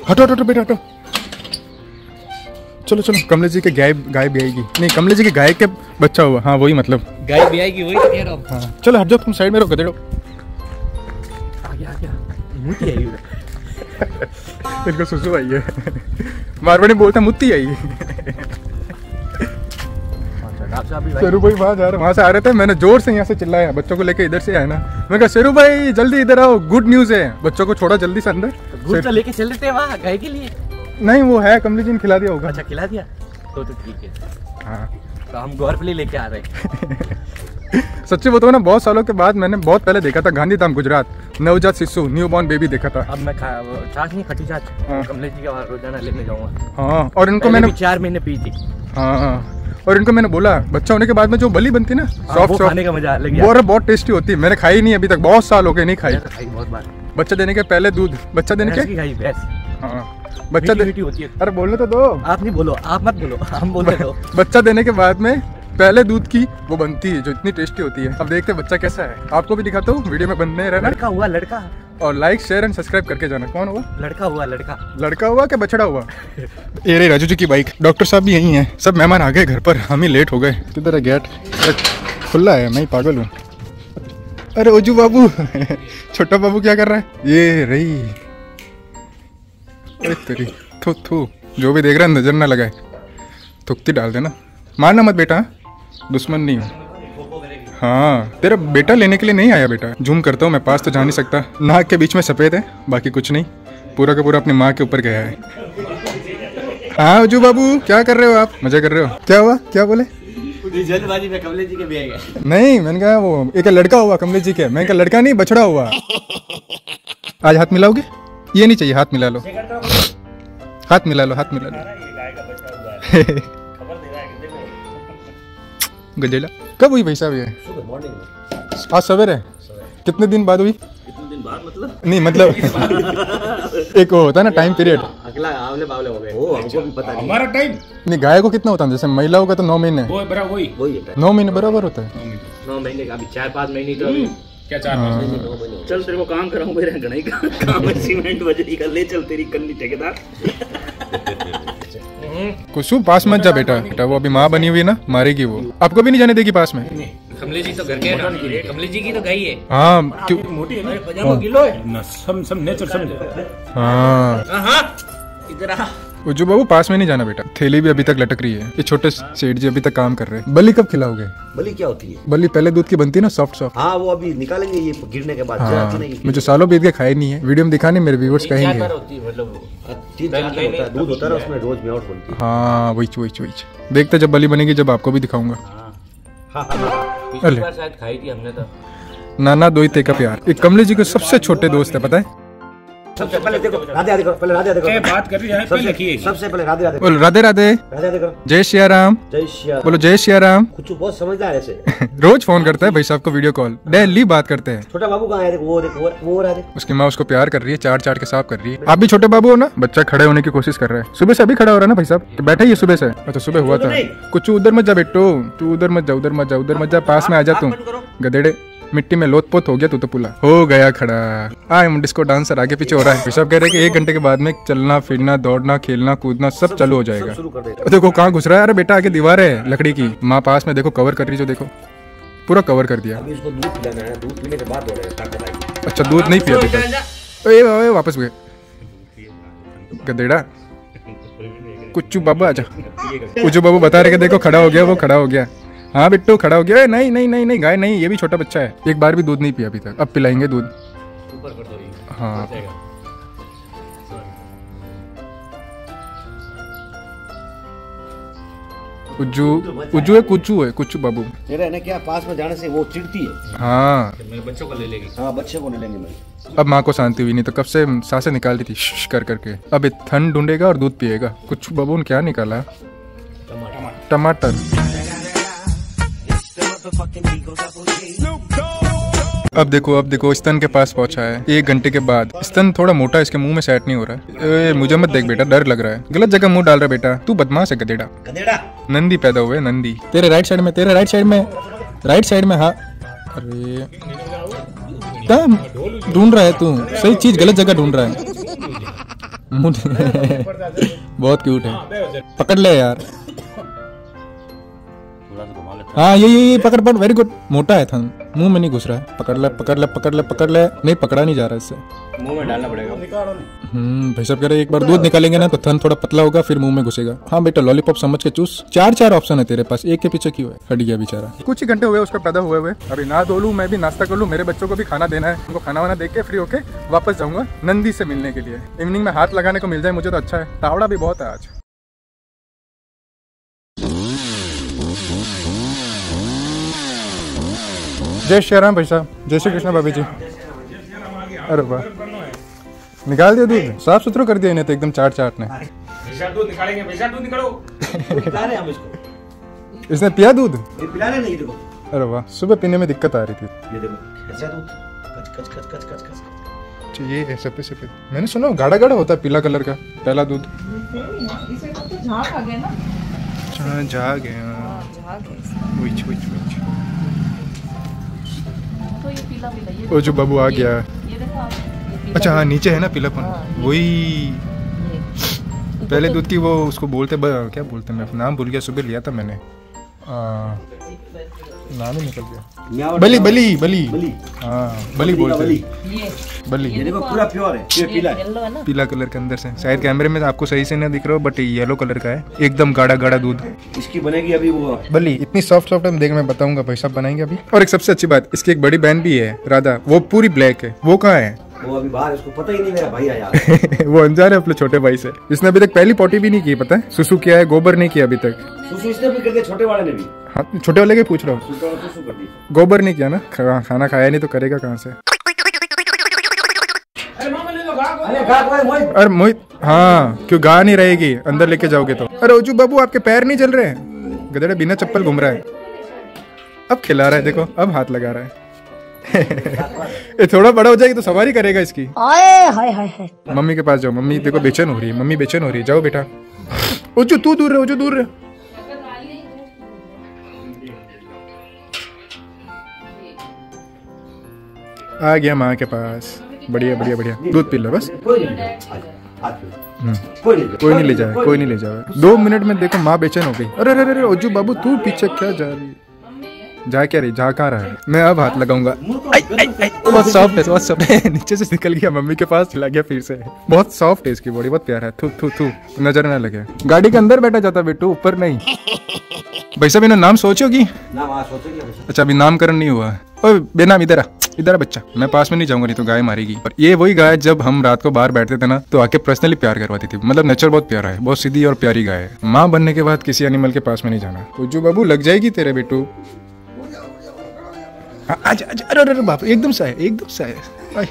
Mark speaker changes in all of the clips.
Speaker 1: हटो हटो बेटा हटो। चलो चलो, कमलेश जी के गाय भी आएगी। नहीं, कमलेश जी के गाय के बच्चा हुआ। हाँ वही, मतलब
Speaker 2: गाय भी आएगी, वही तो कह रहा हूँ।
Speaker 1: हाँ चलो हट जाओ, तुम साइड में रहो गधेड़ो।
Speaker 2: आ गया मुट्ठी आई
Speaker 1: इनको सुसु आई है। मारवाड़ी बोलता मुत्ती आई। शेरू भाई वहाँ जा रहे, वहाँ से आ रहे थे, मैंने जोर से यहाँ से चिल्लाया, बच्चों को लेके इधर से आया ना। मैं कहा शेरू भाई जल्दी इधर आओ, गुड न्यूज़ है। बच्चों को छोड़ा जल्दी से अंदर।
Speaker 2: गुड़ तो लेके चल रहे थे वहाँ गाय के लिए।
Speaker 1: नहीं वो है, कमलेश जी ने खिला दिया होगा।
Speaker 2: अच्छा खिला दिया तो ठीक है।
Speaker 1: हाँ
Speaker 2: तो हम गौर पे लेके आ रहे हैं।
Speaker 1: सच्ची बताओ ना, बहुत सालों के बाद मैंने बहुत पहले देखा था गांधीधाम गुजरात, नवजात शिशु न्यू बॉर्न बेबी देखा था।
Speaker 2: अब मैं छाछ नहीं, खट्टी छाछ कमलेश जी का रोजाना लेने जाऊंगा।
Speaker 1: हाँ और इनको मैंने
Speaker 2: 4 महीने पी थी।
Speaker 1: हाँ और इनको मैंने बोला बच्चा होने के बाद में जो बली बनती है ना सॉफ्ट
Speaker 2: खाने का मजा अलग है।
Speaker 1: वो बहुत टेस्टी होती है। मैंने खाई नहीं अभी तक, बहुत साल हो गए नहीं खाई।
Speaker 2: बहुत बार
Speaker 1: बच्चा देने के पहले दूध, बच्चा देने के हाँ बच्चा
Speaker 2: मीठी होती है।
Speaker 1: अरे बोलने तो दो।
Speaker 2: आप नहीं बोलो, आप मत बोलो, हम बोलने दो।
Speaker 1: बच्चा देने के बाद में पहले दूध की वो बनती है जो इतनी टेस्टी होती है। अब देखते हैं बच्चा कैसा है, आपको भी दिखाता हूँ, वीडियो में बनने रहना।
Speaker 2: लड़का हुआ लड़का,
Speaker 1: और लाइक शेयर एंड सब्सक्राइब करके जाना। कौन हुआ?
Speaker 2: लड़का हुआ लड़का।
Speaker 1: लड़का हुआ क्या बछड़ा हुआ? ये रही राजू जी की बाइक। डॉक्टर साहब भी यही हैं, सब मेहमान आ गए घर पर, हम ही लेट हो गए। किधर है गेट? खुला है, मैं ही पागल हूँ। अरे ओजू बाबू छोटा बाबू क्या कर रहा है? ये रही तेरी थू थू, जो भी देख रहा है नजर ना लगाए, थुकती डाल देना। मारना मत बेटा, दुश्मन नहीं हूँ। हाँ तेरा बेटा लेने के लिए नहीं आया बेटा। जूम करता हूँ मैं, पास तो जा नहीं सकता। नाक के बीच में सफेद है, बाकी कुछ नहीं, पूरा का पूरा अपनी माँ के ऊपर गया है। हाँ ओजू बाबू क्या कर रहे हो आप? मजा कर रहे हो? क्या हुआ, क्या बोले?
Speaker 2: जल्दबाजी में कमलेश जी के भी आएगा।
Speaker 1: नहीं मैंने कहा वो एक लड़का हुआ कमलेश जी के। मैंने कहा लड़का नहीं बछड़ा हुआ। आज हाथ मिलाओगे? ये नहीं चाहिए, हाथ मिला लो, हाथ मिला लो, हाथ मिला लो। गजेला कब हुई भाई साहब ये? आज सवेरे? कितने दिन बाद हुई?
Speaker 2: कितने दिन बाद मतलब?
Speaker 1: नहीं मतलब एक वो होता है ना टाइम पीरियड।
Speaker 2: अगला आवले बावले हो गए। वो हमको भी पता नहीं
Speaker 3: हमारा टाइम।
Speaker 1: नहीं गाय को कितना होता है? जैसे महिलाओं का तो 9 महीने।
Speaker 3: वो बराबर वही
Speaker 1: 9 महीने बराबर होता है।
Speaker 2: 9 महीने का, अभी 4-5 महीने तो अभी
Speaker 3: क्या 4 महीने।
Speaker 2: चल तेरे को काम कराऊं, मेरे घने का काम है, सीमेंट बजरी का, ले चल तेरी कन्नी ठेकेदार।
Speaker 1: कुसुम पास मत जा बेटा, बेटा वो अभी माँ बनी हुई है ना, मारेगी वो। आपको भी नहीं जाने देगी पास में।
Speaker 2: कमलेश जी तो घर के ना, कमलेश जी की तो गाय है।
Speaker 1: हाँ क्यों?
Speaker 3: मोटी है ना,
Speaker 2: 50 किलो है
Speaker 3: ना, सब नेचर समझे।
Speaker 1: हाँ
Speaker 2: हाँ इधर आ।
Speaker 1: उज्जू बाबू पास में नहीं जाना बेटा। थैली भी अभी तक लटक रही है। ये छोटे सेठ जी अभी तक काम कर रहे हैं। बलि कब खिलाओगे?
Speaker 4: बलि क्या होती है?
Speaker 1: बलि पहले दूध की बनती है ना, सॉफ्ट सॉफ्ट।
Speaker 4: हाँ वो अभी निकालेंगे, ये गिरने के बाद।
Speaker 1: हाँ मुझे सालों बीत के खाए नहीं है, वीडियो में दिखाने मेरे व्यूअर्स कहेंगे।
Speaker 4: दूध होता है उसमें, रोज मिलावट बनती है।
Speaker 1: हाँ वही देखते जब बलि बनेगी जब आपको भी दिखाऊंगा।
Speaker 2: पिछली बार शायद खाई थी हमने तो।
Speaker 1: नाना दोई ते का प्यार। एक कमलेश जी के सबसे छोटे दोस्त है, पता है?
Speaker 4: सबसे पहले देखो राधे राधे करो, पहले राधे राधे करो।
Speaker 3: बात कर रही है पहले की।
Speaker 4: सबसे पहले राधे राधे
Speaker 1: बोलो राधे राधे,
Speaker 4: राधे राधे करो।
Speaker 1: जय सिया राम।
Speaker 4: जय श्री
Speaker 1: बोलो जय सिया राम।
Speaker 4: कुछ बहुत समझदार है ऐसे।
Speaker 1: रोज फोन करता है भाई साहब को, वीडियो कॉल डेली बात करते हैं।
Speaker 4: छोटा बाबू कहाँ है? देखो वो देखो वो रहा है।
Speaker 1: उसकी माँ उसको प्यार कर रही है, चाट चाट के साफ कर रही है। आप भी छोटे बाबू हो ना? बच्चा खड़े होने की कोशिश कर रहा है, सुबह से अभी खड़ा हो रहा है ना भाई साहब? बैठे ही सुबह से? तो सुबह हुआ था कुछ। उधर मत जा बेटो, तू उधर मत जा, उधर मत जा, उधर मत जा, पास में आ जा तू गधेड़े। मिट्टी में लोत पोत हो गया तू तो, पुला हो गया खड़ा। आई एम डिस्को डांसर आगे पीछे हो रहा है। सब कह रहे हैं कि 1 घंटे के बाद में चलना फिरना दौड़ना खेलना कूदना सब चालू हो जाएगा। देखो कहाँ घुस रहा है। अरे बेटा आगे दीवार है लकड़ी की, माँ पास में देखो कवर कर रही, जो देखो पूरा कवर कर दिया।
Speaker 4: अभी उसको दूध पिलाना है, दूध पीने के बाद दौड़ेगा।
Speaker 1: अच्छा दूध नहीं पिया बेटा? वापस गए गधेड़ा। कुच्चू बाबू आजा। कुच्चू बाबू बता रहे कि देखो खड़ा हो गया, वो खड़ा हो गया। हाँ बिट्टू खड़ा हो गया। नहीं नहीं नहीं नहीं गाय नहीं, ये भी छोटा बच्चा है, एक बार भी दूध नहीं पिया अभी तक। अब पिलाएंगे दूध। हाँ उज्जू है, कुच्चू है, कुच्चू बाबू।
Speaker 4: मेरा ना क्या पास में जाने से वो चिढ़ती है।
Speaker 1: हाँ
Speaker 2: मेरे बच्चों को ले लेगी।
Speaker 4: हाँ बच्चे को नहीं लेंगे मैं।
Speaker 1: अब माँ को शांति हुई, नहीं तो कब से सांसें निकाल रही थी श्श कर करके। अब ठंड ढूंढेगा और दूध पिएगा। कुच्चू बाबू ने क्या निकाला? टमाटर। अब देखो स्तन के पास पहुंचा है 1 घंटे के बाद। स्तन थोड़ा मोटा है, इसके मुंह में सेट नहीं हो रहा है। मुझे मत देख बेटा, डर लग रहा है। गलत जगह मुंह डाल रहा है बेटा, तू बदमाश है गधेड़ा। नंदी पैदा हुए नंदी। तेरे राइट साइड में, तेरे राइट साइड में, राइट साइड में। हाँ अरे क्या ढूंढ रहा है तू? सही चीज गलत जगह ढूंढ रहा है। बहुत क्यूट है, पकड़ ले यार।
Speaker 3: थोड़ा सा घुमा लेता
Speaker 1: हाँ ये पकड़ पकड़, वेरी गुड। मोटा है थन, मुंह में नहीं घुस रहा है। पकड़ ले पकड़ ले पकड़ ले पकड़ ले। नहीं पकड़ा नहीं जा रहा इससे,
Speaker 2: मुंह में डालना पड़ेगा।
Speaker 1: भाई साहब कह रहे एक बार दूध निकालेंगे ना तो थन थोड़ा पतला होगा, फिर मुंह में घुसेगा। हाँ बेटा लॉलीपॉप समझ के चूस। चार ऑप्शन है तेरे पास, एक के पीछे क्यों है? हट गया बेचारा। कुछ ही घंटे हुए उसका पैदा हुए। अभी ना धो लूं, मैं भी नाश्ता कर लूं, मेरे बच्चों को भी खाना देना है। उनको खाना वाना दे के फ्री होके वापस जाऊंगा नंदी से मिलने के लिए। इवनिंग में हाथ लगाने को मिल जाए मुझे तो अच्छा है। तावड़ा भी बहुत है आज। जय श्री राम भाई साहब, जय श्री कृष्ण भाभी जी। अरे वाह, निकाल दिया दूध, साफ सुथरा कर दिया इन्हें तो एकदम चाट ने।
Speaker 3: है। दूध निकालेंगे, पैसा दूध निकालो।
Speaker 4: पिला रहे हम इसको।
Speaker 1: इसने पिया दूध?
Speaker 4: ये पिला रहे नहीं, देखो
Speaker 1: अरे वाह, सुबह पीने में दिक्कत आ रही थी।
Speaker 4: ये देखो कैसा दूध, कच कच कच कच कच कच।
Speaker 1: अच्छा ये है सफेद सफेद, मैंने सुना गाढ़ा गाढ़ा होता है पीला कलर का पहला दूध।
Speaker 5: इसे तो झाग आ गया ना।
Speaker 1: अच्छा झाग है,
Speaker 5: झाग है। तो ये पीला पीला ये
Speaker 1: ओ जो बाबू आ गया।
Speaker 5: ये देखो आप, ये पीला
Speaker 1: अच्छा हाँ नीचे है ना पीलापन, वही
Speaker 5: ये।
Speaker 1: पहले दूध की वो उसको बोलते क्या बोलते हैं, मैं नाम भूल गया। सुबह लिया था मैंने, नाम ही निकल गया। बली बली बली
Speaker 4: बली,
Speaker 1: हाँ बली बोलते हैं,
Speaker 5: ये
Speaker 1: बली।
Speaker 4: ये देखो पूरा प्योर है, ये पीला है।
Speaker 5: येलो है ना।
Speaker 1: पीला कलर के अंदर से, शायद कैमरे में आपको सही से नहीं दिख रहा हो बट येलो कलर का है, एकदम गाढ़ा गाढ़ा दूध।
Speaker 4: इसकी बनेगी अभी वो
Speaker 1: बली इतनी सॉफ्ट है, देख मैं बताऊंगा भाई साहब बनाएंगे अभी। और एक सबसे अच्छी बात, इसकी एक बड़ी बहन भी है राधा, वो पूरी ब्लैक है। वो कहाँ है?
Speaker 4: वो अभी बाहर, उसको पता ही नहीं मेरा भाई आया।
Speaker 1: वो अनजान है अपने छोटे भाई से। इसने अभी तक पहली पोटी भी नहीं की, पता है? सुसु किया है, गोबर नहीं किया अभी तक।
Speaker 4: सुसु इसने भी कर दिया, छोटे वाले ने भी।
Speaker 1: हाँ छोटे वाले के पूछ रहा हूँ,
Speaker 4: सुसु कर दी।
Speaker 1: गोबर नहीं किया ना, खाना खाया नहीं तो करेगा कहाँ से? अरे मोहित, हाँ क्यों गा नहीं रहेगी अंदर लेके जाओगे तो? अरे ओजू बाबू आपके पैर नहीं चल रहे हैं, गधेड़े बिना चप्पल घूम रहा है। अब खिला रहा है देखो, अब हाथ लगा रहा है। ये थोड़ा बड़ा हो जाएगी तो सवारी करेगा इसकी।
Speaker 5: हाय हाय।
Speaker 1: मम्मी के पास जाओ, मम्मी देखो बेचैन हो रही है, मम्मी बेचैन हो रही है। जाओ बेटा। ओजू तू दूर रहे, ओजू दूर रहे। आ गया माँ के पास, बढ़िया बढ़िया बढ़िया। दूध पी लो बस,
Speaker 4: कोई नहीं हाथ पे।
Speaker 1: कोई नहीं ले जाए, कोई नहीं ले जाए। 2 मिनट में देखो माँ बेचैन हो गई। अरे अरे अरे ओजू बाबू तू पीछे क्या जा रही है? जा क्या रही, जा कहाँ रहा है? मैं अब हाथ लगाऊंगा। बहुत सॉफ्ट है, बहुत सॉफ्ट है। नीचे से निकल गया, मम्मी के पास चला गया फिर से। बहुत सॉफ्ट है इसकी बॉडी, बहुत प्यारा है। थू थू थू, नजर ना लगे। गाड़ी के अंदर बैठा जाता बेटू, ऊपर नहीं। भाई साहब इन्होंने नाम सोचोगी?
Speaker 4: ना वहाँ सोचेंगे।
Speaker 1: अच्छा अभी नामकरण नहीं हुआ। ओए बेनाम इधर आ, इधर आ बच्चा। मैं पास में नहीं जाऊंगा नहीं तो गाय मारेगी। और ये वही गाय जब हम रात को बाहर बैठते थे ना तो आके पर्सनली प्यार करवाती थी। मतलब नेचर बहुत प्यारा है, बहुत सीधी और प्यारी गाय है। माँ बनने के बाद किसी एनिमल के पास में नहीं जाना। उज्जू बाबू लग जाएगी तेरे बेटू। हाँ, आजा आजा। अरे अरे बाप, एकदम सा है, एकदम सा है।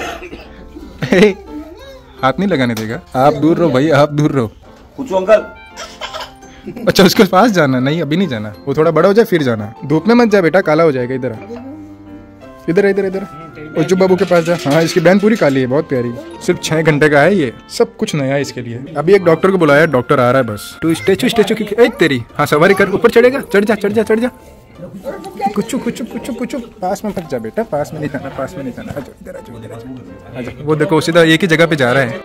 Speaker 1: हाथ नहीं लगाने देगा। आप दूर रहो भाई, आप दूर रहो।
Speaker 4: पूछो अंकल।
Speaker 1: अच्छा उसके पास जाना? नहीं अभी नहीं जाना, वो थोड़ा बड़ा हो जाए फिर जाना। धूप में मत जा बेटा, काला हो जाएगा। इधर इधर इधर इधर उज्जू बाबू के पास जा। हाँ इसकी बहन पूरी काली है, बहुत प्यारी। सिर्फ 6 घंटे का है ये, सब कुछ नया है इसके लिए। अभी एक डॉक्टर को बुलाया, डॉक्टर आ रहा है बस। तू स्टेचू की तेरी। हाँ सवारी कर, ऊपर चढ़ेगा, चढ़ जा चढ़ जा चढ़ जा। कुछ पास में मत जा बेटा, पास में नहीं जाना, पास में नहीं जाना। आजा इधर, आजा इधर, आजा। वो देखो सीधा एक ही जगह पे जा रहा है।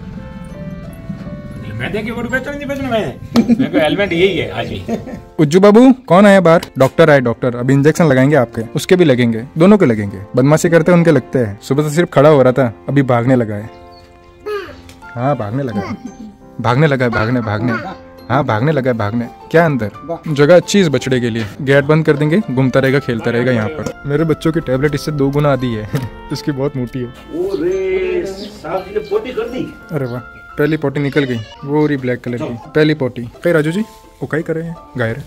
Speaker 3: मैं देखिए वो बेचना नहीं बेचना, मेरे को हेलमेट यही है आज भी।
Speaker 1: उज्जू बाबू कौन आया बाहर? डॉक्टर आए, डॉक्टर। अभी इंजेक्शन लगाएंगे आपके, उसके भी लगेंगे, दोनों के लगेंगे। बदमाशी करते उनके लगते हैं। सुबह से सिर्फ खड़ा हो रहा था, अभी भागने लगा है। हाँ भागने लगा है, भागने लगा है, भागने भागने। हाँ भागने लगा है, भागने। क्या अंदर जगह अच्छी इस बछड़े के लिए। गेट बंद कर देंगे, घूमता रहेगा, खेलता रहेगा यहाँ पर। मेरे बच्चों की टैबलेट इससे 2 गुना आधी है। इसकी बहुत मोटी है।
Speaker 4: साहब जी ने पोटी कर दी।
Speaker 1: अरे वाह, पहली पोटी निकल गई, वो रही ब्लैक कलर की पहली पोटी। कहीं राजू जी वो कहीं कर रहे हैं गायर?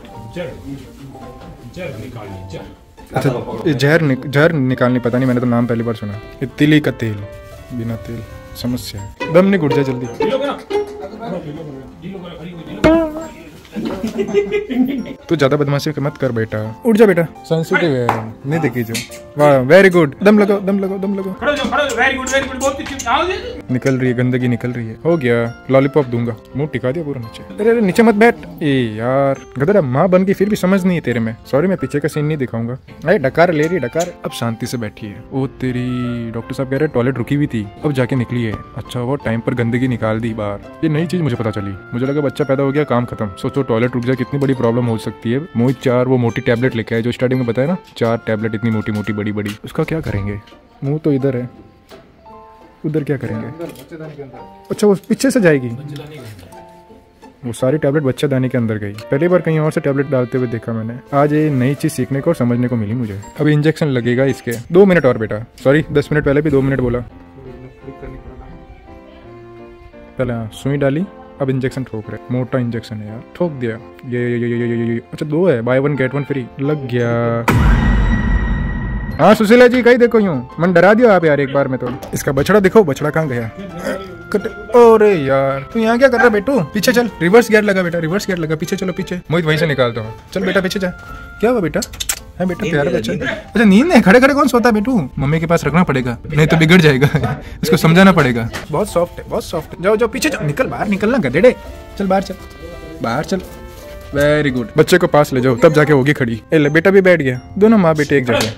Speaker 1: अच्छा ये जहर निकालनी, पता नहीं, मैंने तो नाम पहली बार सुना। ये तिली का तेल, बिना तेल समस्या है। दम नहीं घुट जाए जल्दी। तू ज्यादा बदमाशी मत कर बेटा, उठ जा बेटा, सेंसिटिव है, नहीं देखी जो। वाह वेरी गुड, दम लगाओ दम लगाओ दम लगाओ।
Speaker 3: खड़ो जाओ, वेरी गुड बहुत अच्छी। आओ जी।
Speaker 1: निकल रही है गंदगी, निकल रही है। हो गया, लॉलीपॉप दूंगा, मुंह टिका दिया पूरा नीचे। अरे अरे नीचे मत बैठ। ए यार गधेड़ा, माँ बन के फिर भी समझ नहीं है तेरे में। सॉरी मैं पीछे का सीन नहीं दिखाऊंगा। अरे डकार ले रही डकार। अब शांति से बैठी है। ओ तेरी, डॉक्टर साहब कह रहे टॉयलेट रुकी हुई थी, अब जाके निकली है। अच्छा वो टाइम पर गंदगी निकाल दी बाहर। ये नई चीज मुझे पता चली। मुझे लगा बच्चा पैदा हो गया काम खत्म। सोचो टॉयलेट रुक जाए कितनी बड़ी प्रॉब्लम हो सकती है। मोहित 4 वो मोटी टैबलेट लेके आए जो स्टार्टिंग में बताया ना, 4 टैबलेट इतनी मोटी मोटी बड़ी बड़ी। उसका क्या करेंगे? मुंह तो इधर है, उधर क्या करेंगे? अच्छा वो पीछे से जाएगी। वो सारी टैबलेट बच्चेदानी के अंदर गई। पहली बार कहीं और से टैबलेट डालते हुए देखा मैंने। आज ये नई चीज सीखने को और समझने को मिली मुझे। अब इंजेक्शन लगेगा इसके। 2 मिनट और बेटा, सॉरी 10 मिनट पहले भी 2 मिनट बोला। पहले हाँ सुई डाली, अब इंजेक्शन ठोक रहे। मोटा इंजेक्शन है यार, ठोक दिया। ये अच्छा 2 है, बाय 1 गेट 1 फ्री। लग गया। हाँ सुशीला जी कहीं देखो यूं, मन डरा दिया आप यार एक बार में तो। इसका बछड़ा देखो, बछड़ा कहाँ गया? अरे यार तू यहाँ क्या कर रहा है बेटू? पीछे चल, रिवर्स गियर लगा बेटा, रिवर्स गियर लगा। पीछे चलो पीछे, मोहित वहीं से निकालता हूँ। चल बेटा पीछे जा। क्या हुआ बेटा? है बेटा प्यारा बच्चा। अच्छा नींद है, खड़े खड़े कौन सोता है बेटू? मम्मी के पास रखना पड़ेगा, नहीं तो बिगड़ जाएगा। इसको समझाना पड़ेगा। बहुत सॉफ्ट है, बहुत सॉफ्ट है। जाओ जाओ पीछे जाओ, निकल बाहर, निकलना गधेड़े। चल बाहर चल, बाहर चल। वेरी गुड, बच्चे को पास ले जाओ, तब जाके होगी खड़ी। ए ले बेटा भी बैठ गया, दोनों माँ बेटे एक जगह।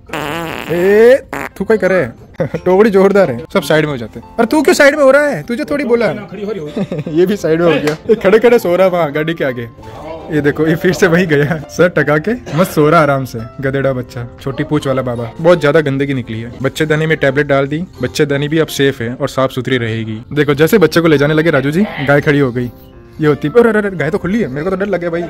Speaker 1: ए तू क्या करे? टोकरी जोरदार है, सब साइड में हो जाते हैं। और तू क्यों साइड में हो रहा है? तुझे थोड़ी बोला। ये भी साइड में हो गया, ये खड़े खड़े सो रहा वहाँ गाड़ी के आगे। ये देखो ये फिर से वही गया, सर टका के मस्त सो रहा आराम से, गधेड़ा बच्चा, छोटी पूंछ वाला बाबा। बहुत ज्यादा गंदगी निकली है। बच्चेदानी में टैबलेट डाल दी, बच्चेदानी भी अब सेफ है और साफ सुथरी रहेगी। देखो जैसे बच्चे को ले जाने लगे राजू जी, गाय खड़ी हो गई। ये होती गाय तो खुली है, मेरे को तो डर लगे भाई,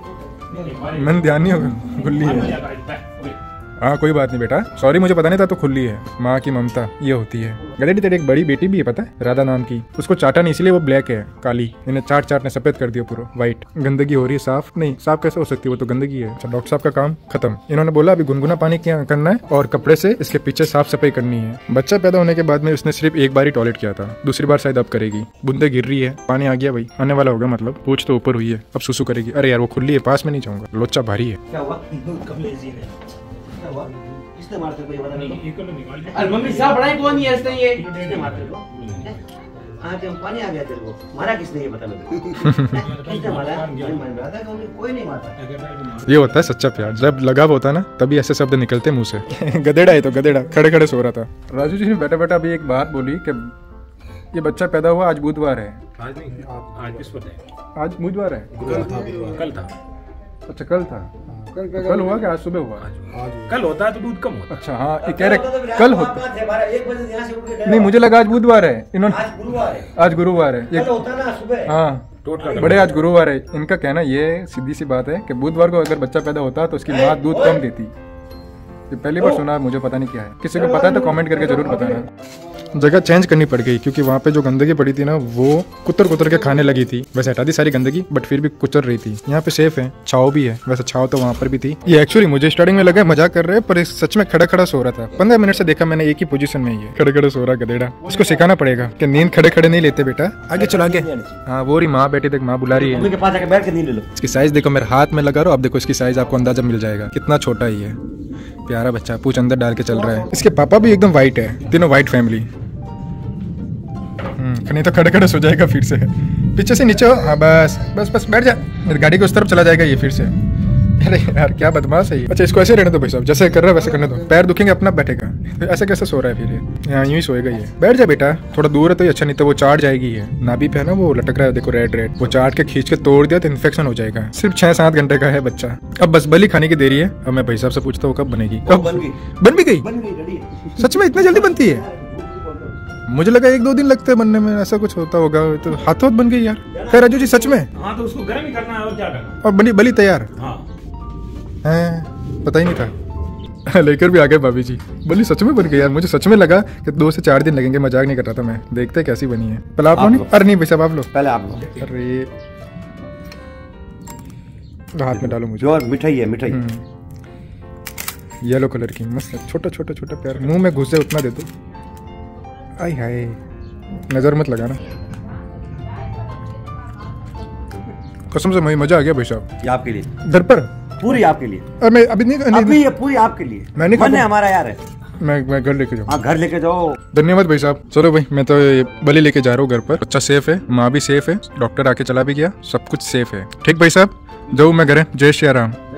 Speaker 1: मैंने ध्यान नहीं होगा खुली है। हाँ कोई बात नहीं बेटा, सॉरी मुझे पता नहीं था तो खुली है। माँ की ममता ये होती है। गधेड़ी तेरी एक बड़ी बेटी भी है पता है, राधा नाम की। उसको चाटा नहीं इसलिए वो ब्लैक है, काली। इन्हें चाट ने सफेद कर दिया पूरा व्हाइट। गंदगी हो रही है साफ नहीं, साफ कैसे हो सकती है, वो तो गंदगी है। अच्छा डॉक्टर साहब का काम खत्म। इन्होंने बोला अभी गुनगुना पानी क्या करना है और कपड़े से इसके पीछे साफ सफाई करनी है। बच्चा पैदा होने के बाद में उसने सिर्फ एक बार ही टॉयलेट किया था, दूसरी बार शायद अब करेगी। बूंदे गिर रही है, पानी आ गया भाई, आने वाला होगा मतलब। पूछ तो ऊपर हुई है, अब सुसु करेगी। अरे यार वो खुली है, पास में नहीं जाऊंगा, लोचा भारी है।
Speaker 4: क्या हुआ? कमलेश जी ने क्या हुआ? किसने मारा तेरे को ये बता नहीं।
Speaker 2: अरे मम्मी साहब बड़ा कौन है ऐसे ये?
Speaker 4: किसने मारा तेरे को? आज हम पानी आ गया तेरे को, मारा किसने ये बता मुझे। किसने मारा? मैं बता था कोई नहीं मारता।
Speaker 1: ये होता है सच्चा प्यार, जब लगाव होता है ना तभी ऐसे शब्द निकलते मुंह से। गधेड़ा है तो गधेड़ा, खड़े खड़े सो रहा था। राजू जी ने बैठा बैठा अभी एक बात बोली कि ये बच्चा पैदा हुआ आज बुधवार है।
Speaker 3: आज नहीं, आज किस्मत है।
Speaker 1: आज बुधवार है,
Speaker 3: कल था।
Speaker 1: अच्छा कल था, कल हुआ कि आज सुबह हुआ?
Speaker 3: कल होता है तो दूध कम होता है।
Speaker 1: अच्छा हाँ ये कह रहे कल होता।
Speaker 4: 1 बजे यहाँ से उठ के
Speaker 1: नहीं मुझे लगा आज बुधवार है, इन्होंने
Speaker 4: आज गुरुवार है।
Speaker 1: आज गुरुवार है।
Speaker 4: कल होता ना सुबह।
Speaker 1: हाँ बड़े आज गुरुवार है। इनका कहना ये सीधी सी बात है कि बुधवार को अगर बच्चा पैदा होता तो उसकी माँ दूध कम देती। ये पहली बार सुना, मुझे पता नहीं क्या है। किसी को पता है तो कमेंट करके जरूर बताना। जगह चेंज करनी पड़ गई क्योंकि वहाँ पे जो गंदगी पड़ी थी ना वो कुतर के खाने लगी थी। वैसे हटा दी सारी गंदगी बट फिर भी कुचर रही थी। यहाँ पे सेफ है, छाव भी है, वैसे छाव तो वहाँ पर भी थी। ये एक्चुअली मुझे स्टार्टिंग में लगा मजाक कर रहे हैं, पर सच में खड़ा खड़ा सो रहा था। 15 मिनट से देखा मैंने एक ही पोजीशन में ही है, खड़े खड़े सो रहा गधेड़ा। उसको सिखाना पड़ेगा कि नींद खड़े खड़े नहीं लेते बेटा। आगे चलो आगे। हाँ वो रही माँ बेटी देख, माँ बुला रही है।
Speaker 4: मम्मी के पास आके बैठ के नींद ले लो।
Speaker 1: इसकी साइज देखो, मेरे हाथ में लगा रहा हूँ, अब देखो इसकी साइज आपको अंदाजा मिल जाएगा कितना छोटा ही है। प्यारा बच्चा, पूछ अंदर डाल के चल रहा है। इसके पापा भी एकदम व्हाइट है, तीनों व्हाइट फैमिली। नहीं तो खड़े खड़े सो जाएगा फिर से। पीछे से नीचे हो, हाँ बस बस बस बैठ जा, मेरी गाड़ी के उस तरफ चला जाएगा ये फिर से। अरे यार क्या बदमाश है ये। अच्छा इसको ऐसे रहने दो भाई साहब, जैसे कर रहा है वैसे करने दो। पैर दुखेंगे अपना बैठेगा, ऐसे कैसे सो रहा है फिर ये? यहाँ यूं ही सोएगा ये। बैठ जा बेटा, थोड़ा दूर है तो अच्छा, नहीं तो वो चाट जाएगी ये। नाभि पे है ना वो लटक रहा है देखो रेड रेड, वो चाट के खींच के तोड़ दिया तो इन्फेक्शन हो जाएगा। सिर्फ 6-7 घंटे का है बच्चा। अब बस बलि खाने की देरी है। अब मैं भाई साहब से पूछता हूँ कब बनेगी? कब बन भी गई? सच में इतना जल्दी बनती है? मुझे लगा 1-2 दिन लगते हैं बनने में, ऐसा कुछ होता होगा। तो हाथों बन गई यार। खैर राजू जी सच में?
Speaker 3: हाँ तो उसको गर्म ही करना है और क्या करना।
Speaker 1: और बनी बली तैयार
Speaker 3: हाँ
Speaker 1: पता ही नहीं था। लेकर भी आ गए भाभी जी। बली सच में बन गई यार, मुझे सच में लगा कि 2 से 4 दिन लगेंगे, मजाक नहीं कर रहा था मैं। देखते कैसी बनी है। पहले आप लो। अरे नहीं भाई साहब आप लो
Speaker 4: पहले, आप लो।
Speaker 1: अरे हाथ में डालो मुझे।
Speaker 4: और मिठाई है, मिठाई
Speaker 1: येलो कलर की मस्त, छोटा छोटा छोटा प्यार, मुंह में घुसे उतना दे दो। आई हाय नजर मत लगाना। कसम से मजा आ गया भाई साहब।
Speaker 4: ये आपके लिए,
Speaker 1: घर पर
Speaker 4: पूरी आपके लिए।
Speaker 1: और मैं अभी नहीं
Speaker 4: अभी ये पूरी आपके लिए।
Speaker 1: मैं नहीं
Speaker 4: मन है
Speaker 1: खाता।
Speaker 4: हमारा यार है।
Speaker 1: मैं घर लेके जाऊँ।
Speaker 4: हाँ घर लेके जाओ।
Speaker 1: धन्यवाद भाई साहब। चलो भाई मैं तो ये बलि लेके जा रहा हूँ घर पर। बच्चा सेफ है, माँ भी सेफ है, डॉक्टर आके चला भी गया, सब कुछ सेफ है। ठीक भाई साहब, जाऊँ मैं घर। जय श्री राम।